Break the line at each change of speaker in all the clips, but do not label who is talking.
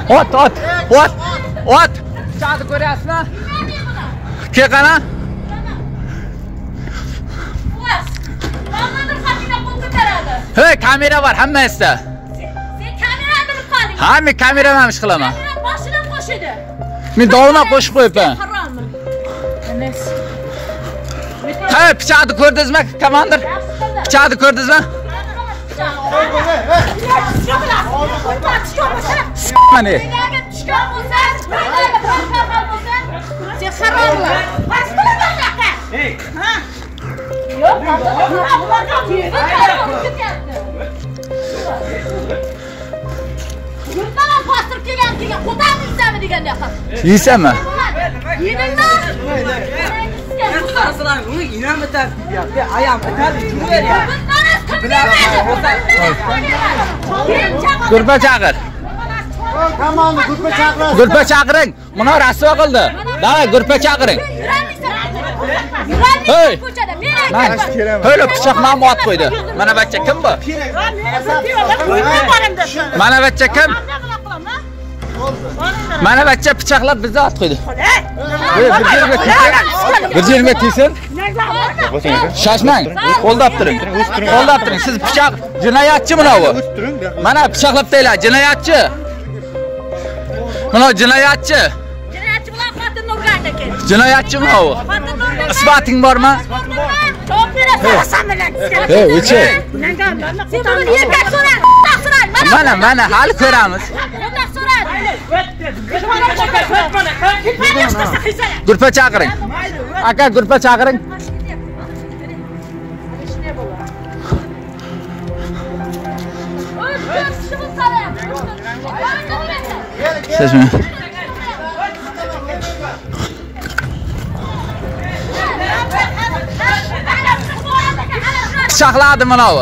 Ot. Pichoqni ko'ryapsizmi? Ke qana? Hey, kamera var hammasida.
Sen kamerani bilib qolding.
Ha, men kameraman ish qilaman.
Boshini qo'shidi.
Men dovuna qo'shib qo'yibman.
Harommi? Emas.
Ha, pichoqni ko'rdingizmi, komandir? Pichoqni ko'rdingizmi? Mana.
Yurtdan bostirib kelgan qo'tan izami degan yoqqa.
Yeysanmi?
Yedingmi?
Qarasalaring, uni inam bitar deyapti. Ayam bitar, turaver ya.
Gurpa chaqir.
Tamam, gurpa chaqir.
Gurpa chaqiring. Buni rasvo qildi. Davay, gurpa chaqiring. Hey! Öyle pichoqni ot qo'ydi. Mana bachcha kim bu? Mana bachcha kim? Mana bachcha pichoqlab bizni ot qo'ydi. Bir yerga tiysin. Shoshmang. Qo'ldab turing. Qo'ldab turing. Siz pichoq jinoyatchi bunavi. Mana pichoqlabdinglar, jinoyatchi. Mana jinoyatchi.
Jinoyatchi bilan xotinni urgan ekan.
Jinoyatchi bunavi. Isboting bormi?
Javob berasan bilan.
Hey, o'chi.
Sen buni yerga so'rang.
Mana hali ko'ramiz. Gurpa chaqiring. Aka, gurpa chaqiring. Sizmi? Pichoqladi manavi.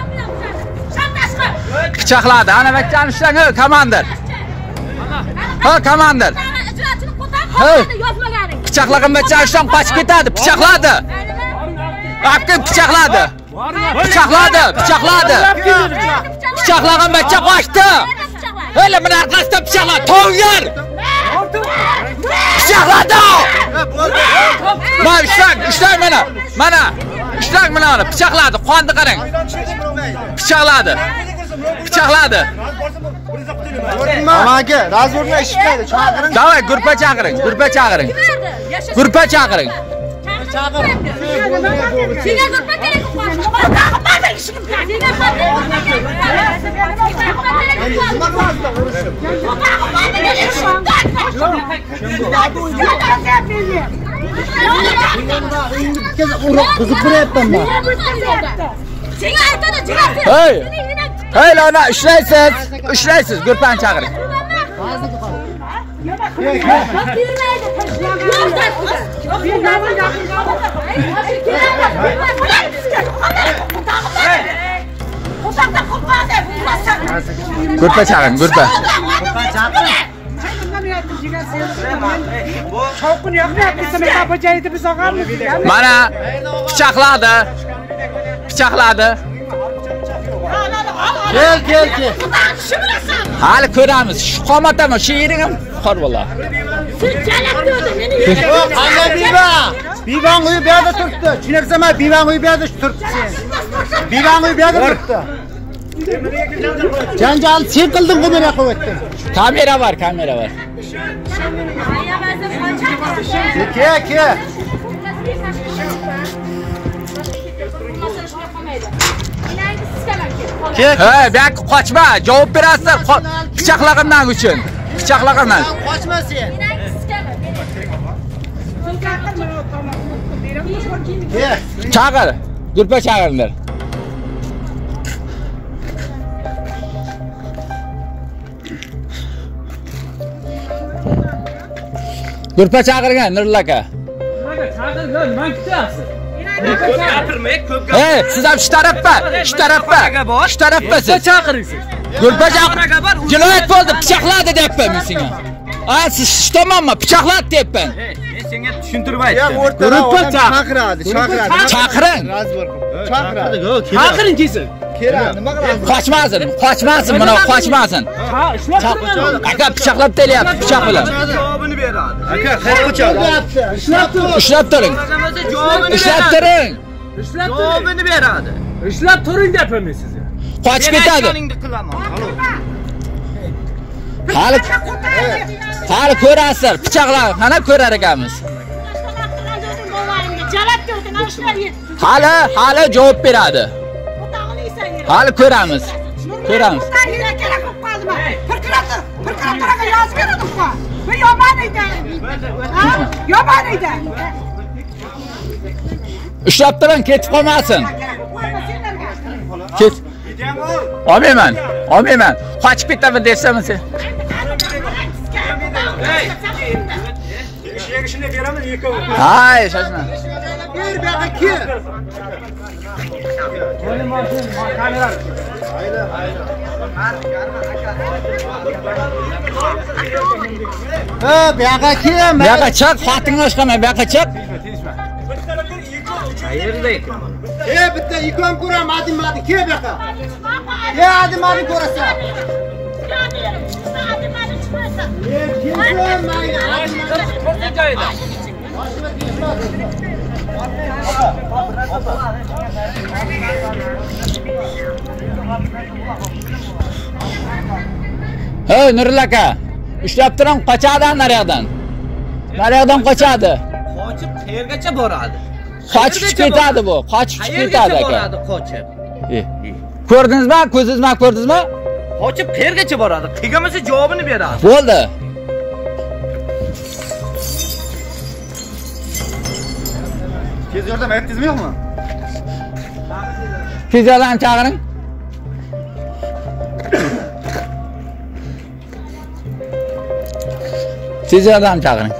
Pichoqladi. Ana bachchani ushlang, komandir. Ha, komandir. Pichoqlagan bachchani ushlang, qochib ketadi. Pichoqladi. Apka pichoqladi. Pichoqladi. Pichoqlagan bachcha qochdi. Öyle men arkasida pichoqladi. To'nglar. Pichoqladi. Mana ushlang mana. Mana. Ushlang mana, pichoqladi. Qonni qarang. Pichoqladi.
Amaga, razborni eshitmaydi, chaqiring.
Davay, gurpa chaqiring.
Senga gurpa kerak
Gurpa
Buzib qo'yapman men.
Senga aytadi, javob ber.
Hey, lana ushlaysiz, gurpani chaqiring. Gurpa chaqiring, gurpa. Mana pichoqladi.
Kel.
Hali ko'ramiz. Shu qomatami, shu yering ham xor bola.
Sen jalak derding, meni
Yo'q, ana Bivan uyi bu yerda turibdi. Tushunarsanmi? Bivan uyi bu yerda turibdi. Bivan uyi bu yerda turibdi. Janjal sen qilding-ku meni qo'yatding.
Kamera var.
Ke.
Hey, bak qochma, javob berasizlar. Pichoqlagandan uchun. Qochma
sen.
Chaqir. Gurpa chaqiringlar. Gurpa chaqirgan Nurul aka.
Chaqirgan, men kutyapsiz.
Hey, siz ham shu tarafga. Shu tarafga siz.
Chaqiringsiz.
Gurpa chaqiraga bor. Jinoyat bo'ldi, pichoqladi deyapman men senga. Siz shu tomonmi? Pichoqladi deyapman.
Men senga tushuntirib aytdim.
Ya o'rtada chaqiradi.
Chaqiring.
Chaqiradi.
Chaqiring kelsin.
Qochmasin, qochmasin, mana qochmasin.
Ha, ishlab turibman.
Aka pichoqlab telyapti, pichoq bilan.
Javobini beradi.
Aka, qayerga qochadi?
Ishlab tur.
Ishlab turing.
Javobini
Ishlab turing.
Ishlab javobini beradi. Ishlab turing deyapman sizga.
Qochib ketadi. Hali ko'rasizlar, pichoqlar, mana ko'rar ekanmiz. Hali javob beradi. Hali ko'ramiz. Ko'ramiz. Ushlab turing, ketib qolmasin. Ket. Olmayman. Olmayman. Qochib ketaman desam sen.
Ishni beraman, ikkovi.
Hay, shoshma.
Ber bu yoqqa kel. Ha, bu yoqqa kel.
Bu yoqqa chiq, xotinni oshqaman, bu yoqqa chiq.
Qayerda ekan?
Bitta ikon ko'raman, adimadi, kel bu yoqqa. Adimadi ko'rasan.
Hey Nurul aka, ushlab turing, qochadi naryoqdan. Naryoqdan qochadi.
Qochib qayergacha boradi?
Qochib ketadi bu, qochib ketadi aka.
Boradi qochib.
Ko'rdingizmi? Ko'zingizmi ko'rdingizmi?
Qochib qayergacha boradi? Qilganmasa javobini beradi.
Bo'ldi.
Tez yordam aytdingizmi yo'qmi?
Tez yordam chaqiring. Tez yordam chaqiring.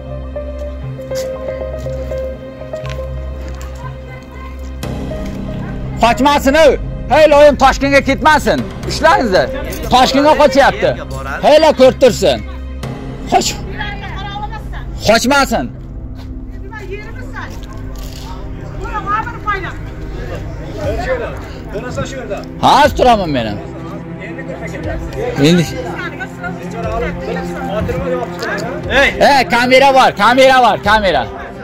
Qochmasin u. Hey loyim Toshkentga ketmasin. Ushlangizlar. Toshkentga qochyapti. Heyla ko'rib tursin. Qoch. Qochmasin. Hozir turaman men ham. Endi. Hey, kamera bor, kamera.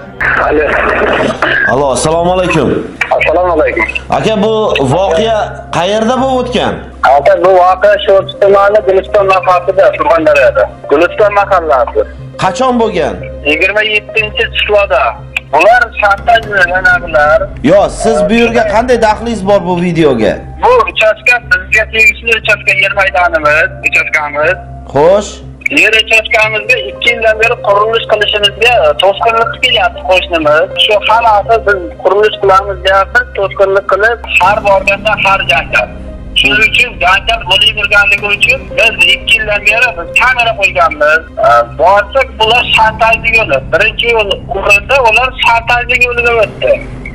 Alo, assalomu alaykum.
Assalomu alaykum.
Aka, bu voqea qayerda bo'lib o'tgan?
Aka, bu voqea Sho'rchi tumani Guliston mahallasida, Surxondaryoda. Guliston mahallasi.
Qachon bo'lgan?
27-chikvada. Ular shantajlanabilar.
Yo, siz bu yerga qanday daxlingiz bor bu videoga?
Bu uchastka bizga tegishli uchastka yer maydonimiz, uchastkamiz.
Xo'sh.
Yer uchastkamizga 2 yildan beri qurilish qilishimizga to'sqinlik qilyapti qo'shnimiz. Shu xalaqda biz qurilish qilamiz deyapmiz, to'sqinlik qilib, har borganda har janjal. Shuning uchun janjal bo'laverganligi uchun biz 2 yildan beri kamera qo'yganmiz. Borsak bular shantajlik yo'li. Birinchi yo'l o'rinda ular shantajlik yo'liga o'tdi.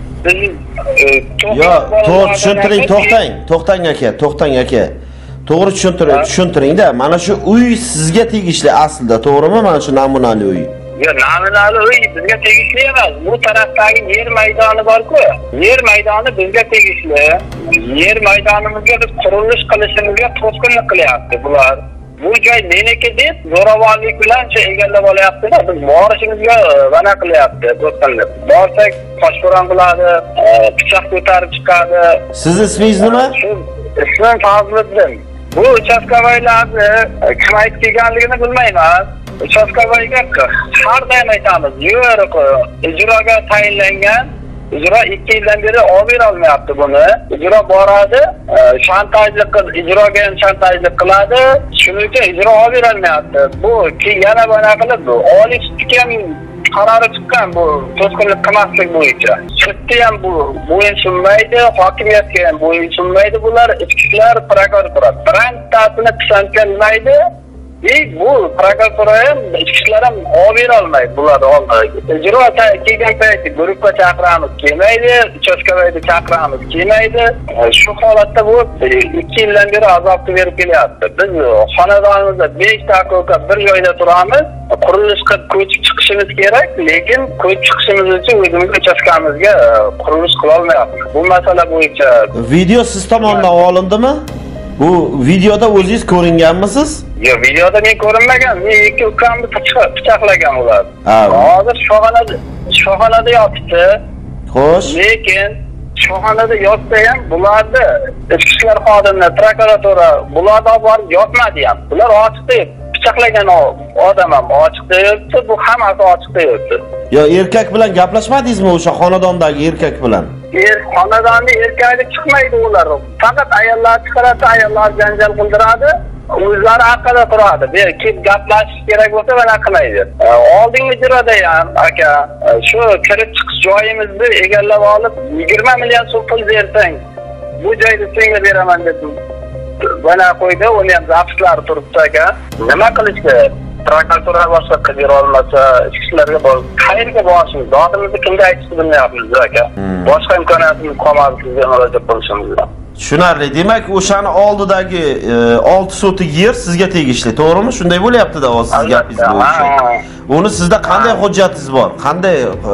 Yo, to'g'ri tushuntiring, to'xtang aka. To'g'ri tushuntiring-da. Mana shu uy sizga tegishli aslida, to'g'rimi? Mana shu namunali uy.
Yo, namunali uy bizga tegishli emas. Bu tarafdagi yer maydoni bor-ku. Yer maydoni bizga tegishli. Yer maydonimizga biz qurilish qilishimizga to'sqinlik qilyapti bular. Bu joy meniki deb zo'ravonlik bilan egallab olyapti-da. Biz borishimizga va'da qilyapti, to'sqinlik. Borsak qochqo'ron qiladi, pichoq ko'tarib chiqadi.
Sizning ismingiz nima?
Ismim Fazliddin. Bu uchastkavoylarni kim aytib kelganligini bilmayman. Uchastkavoyga har doim aytamiz, yo'q, ijroga tayinlangan, ijro 2 yildan beri olib olmayapti buni. Ijro boradi, ijroga ham shantajlik qiladi. Shuning uchun ijro olib olmayapti. Bu yana bana qilib, oliy sudga ham qarori chiqqan bu to'sqinlik qilmaslik bo'yicha. Sudda ham bu bo'yin sunmaydi, hokimiyatga ham bo'yin sunmaydi bular. Ichki ishlar prokuratura birontasini pisandlanmaydi. Bu prokuratura ham ichki ishlar ham olib bera olmaydi bularni oldiga. Ijro kelgan paytda guruhga chaqiramiz kelmaydi, uchastkavoyni chaqiramiz kelmaydi. Shu holatda bu 2 yildan beri azobni berib kelyapti. Biz xonadonimizda 5 daqiqa bir joyda turamiz, qurilish qilib ko'chib chiqishimiz kerak, lekin ko'chib chiqishimiz uchun o'zimiz uchastkamizga qurilish qila olmayapmiz. Bu masala bo'yicha
video siz tomonidan olindimi? Bu videoda o'zingiz ko'ringanmisiz?
Yo'q, videoda men ko'rinmagan. Men ikki ukamni pichoqlagan ular. Hozir shifoxonada yotibdi.
Xo'sh.
Lekin shifoxonada yotsa ham bularni ichki ishlar xodimlari, prokuratura bularni olib borib yotmadi ham. Bular ochiqda pichoqlagan odam ham ochiqda yotdi, bu hammasi ochiqda yotdi.
Yo, erkak bilan gaplashmadingizmi o'sha xonadondagi erkak bilan?
Xonadonni erkagi chiqmaydi ular. Faqat ayollar chiqaradi, ayollar janjal qildiradi. O'zlari haqida turadi. Kelib gaplashish kerak bo'lsa mana qilmaydi. Oldingi ijroda ham aka, shu kirib chiqish joyimizni egallab olib 20 million so'm pul bersang, bu joyni senga beraman deb bana qo'ydi. Uni ham zapislari turibdi aka. Nima qilish kerak? Prokuratura boshqa qilib olmasa, ichki ishlarga borib, qayerga borishimiz, dodimizni kimga aytishni bilmayapmiz aka. Boshqa imkoniyatimiz qolmadi sizga murojaat qilishimiz.
Tushunarli. Demak, o'shani oldidagi 6 sotik yer sizga tegishli, to'g'rimi? Shunday bo'lyapti-da hozir siz gapingiz bo'yicha. Uni sizda qanday hujjatingiz bor? Qanday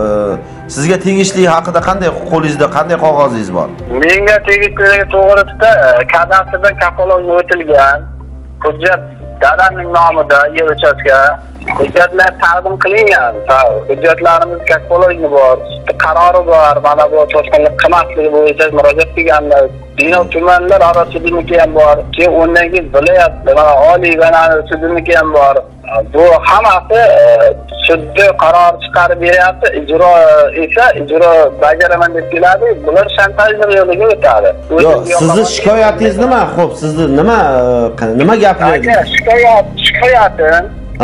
sizga tegishli haqida qanday qo'lingizda qanday qog'ozingiz bor?
Menga tegishligi to'g'risida kadastrdan kafolat o'tilgan hujjat dadamning nomida yer uchastka hujjatlar taqdim qilingan. Hujjatlarimiz kafolatli bor, qarori bor, mana bu to'sqinlik qilmasligi bo'yicha murojaat qilganlar. Bino tumanlar aro sudniki ham bor. Keyin undan keyin viloyat, mana oliy va sudniki ham bor. Bu hammasi sudda qaror chiqarib beryapti. Ijro esa ijro bajaraman deb keladi. Bular shantaj yo'liga o'tadi.
Yo'q, sizning shikoyatingiz nima? Xo'p, sizni nima gapiryapsiz?
Shikoyatim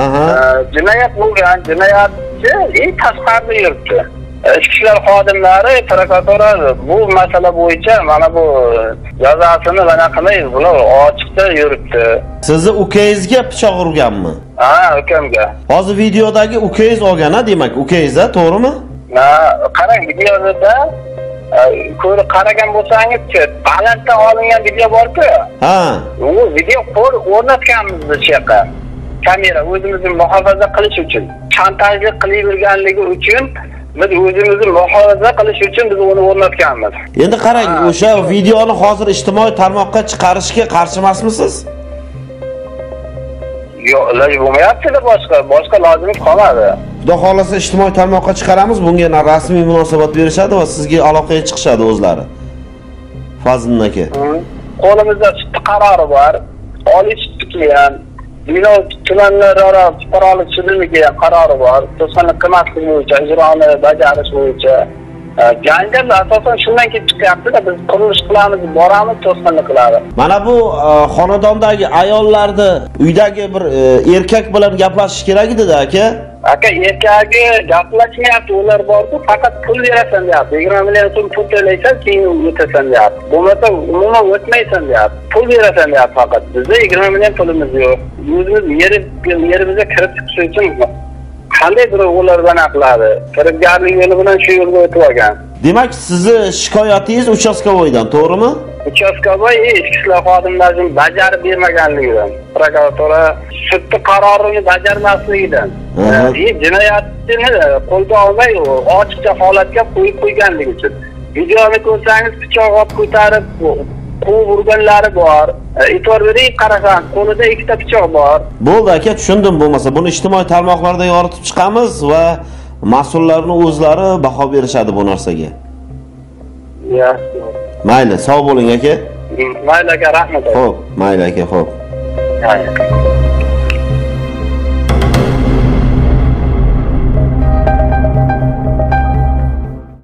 jinoyat bo'lgan, jinoyatchi tashqarida yuribdi. Ichki ishlar xodimlari, prokuratura bu masala bo'yicha mana bu jazosini mana qilmaydi, bular ochiqda yuribdi.
Sizni ukangizga pichoq urganmi?
Ha, ukamga.
Hozir videodagi ukangiz olgan-a, demak, ukangiz-a, to'g'rimi?
Ha, qarang, videoda ko'rib qaragan bo'lsangiz-chi, balanddan olingan video bor-ku.
Ha.
U video o'rnatganmiz bu yerga. Kamera o'zimizni muhofaza qilish uchun, chantajlik qilib yurganligi uchun biz o'zimizni muhofaza qilish uchun biz uni o'rnatganmiz.
Endi qarang, o'sha videoni hozir ijtimoiy tarmoqqa chiqarishga qarshi emasmisiz?
Yo'q, iloji bo'lmayapti-da, boshqa lozim qolmadi.
Xudo xolasa ijtimoiy tarmoqqa chiqaramiz, bunga rasmiy munosabat berishadi va sizga aloqaga chiqishadi o'zlari. Fazliddin aka.
Qo'limizda sud qarori bor. Oliy sudniki ham, bino tumanlararo fuqarolik sudniki ham qarori bor. To'sqinlik qilmaslik bo'yicha, ijroni bajarish bo'yicha. Janjallar asosan shundan kelib chiqyapti-da, biz qurilish qilamiz, boramiz, to'sqinlik qiladi.
Mana bu xonadondagi ayollarni uydagi bir erkak bilan gaplashish kerak edi-da, aka.
Aka, erkagi gaplashmayapti, ular borku, faqat pul berasan deyapti. 20 million so'm pul to'laysan, keyin o'tasan deyapti. Bo'lmasa umuman o'tmaysan deyapti. Pul berasan deyapti faqat. Bizda 20 million pulimiz yo'q. O'zimiz yerimizga kirib chiqish uchun qanday ular bana qiladi? Firibgarlik yo'li bilan shu yo'lga o'tib olgan.
Demak, sizni shikoyatingiz uchastkavoydan, to'g'rimi?
Uchastkavoy ichki ishlar xodimlarining bajarib bermaganligidan, prokuratura sudda qarorini bajarmasligidan, jinoyatchini qo'lga olmay ochiqcha holatga qo'yib qo'yganligi uchun. Videoni ko'rsangiz, pichoq olib ko'tarib quvib urganlari bor. E'tibor bering, qarasang, qo'lida ikkita pichoq bor.
Bo'ldi aka, tushundim. Bo'lmasa buni ijtimoiy tarmoqlarda yoritib chiqamiz va mas'ullarning o'zlari baho berishadi bu narsaga.
Yaxshi.
Mayli, sog' bo'ling aka.
Mayli aka, rahmat.
Xo'p, mayli aka, xo'p.
Mayli.